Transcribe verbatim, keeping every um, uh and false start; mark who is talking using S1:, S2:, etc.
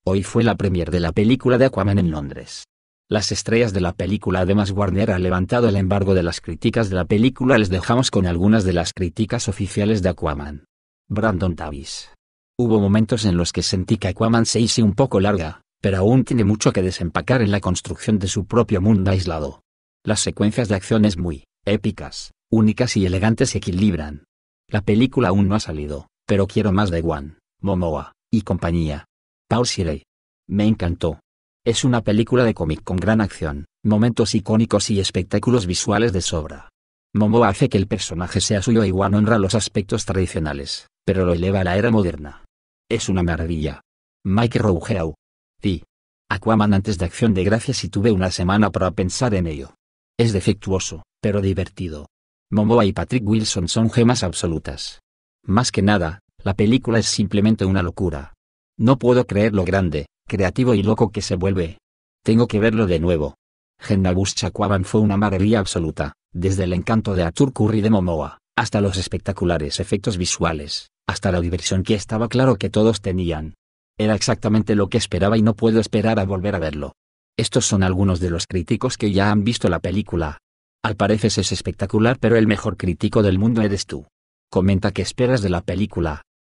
S1: Hoy fue la premier de la película de Aquaman en Londres. Las estrellas de la película. Además, Warner ha levantado el embargo de las críticas de la película. Les dejamos con algunas de las críticas oficiales de Aquaman. Brandon Davis. Hubo momentos en los que sentí que Aquaman se hizo un poco larga, pero aún tiene mucho que desempacar en la construcción de su propio mundo aislado. Las secuencias de acción es muy épicas, únicas y elegantes y equilibran. La película aún no ha salido, pero quiero más de Wan, Momoa y compañía. Paul Shirey. Me encantó. Es una película de cómic con gran acción, momentos icónicos y espectáculos visuales de sobra. Momoa hace que el personaje sea suyo y Wan honra los aspectos tradicionales, pero lo eleva a la era moderna. Es una maravilla. Mike Rougheau. Sí. Aquaman antes de Acción de Gracias y tuve una semana para pensar en ello. Es defectuoso, pero divertido. Momoa y Patrick Wilson son gemas absolutas. Más que nada, la película es simplemente una locura. No puedo creer lo grande, creativo y loco que se vuelve. Tengo que verlo de nuevo. Gennabush Aquaman fue una maravilla absoluta, desde el encanto de Arthur Curry de Momoa, hasta los espectaculares efectos visuales, hasta la diversión que estaba claro que todos tenían. Era exactamente lo que esperaba y no puedo esperar a volver a verlo. Estos son algunos de los críticos que ya han visto la película. Al parecer es espectacular, pero el mejor crítico del mundo eres tú. Comenta qué esperas de la película,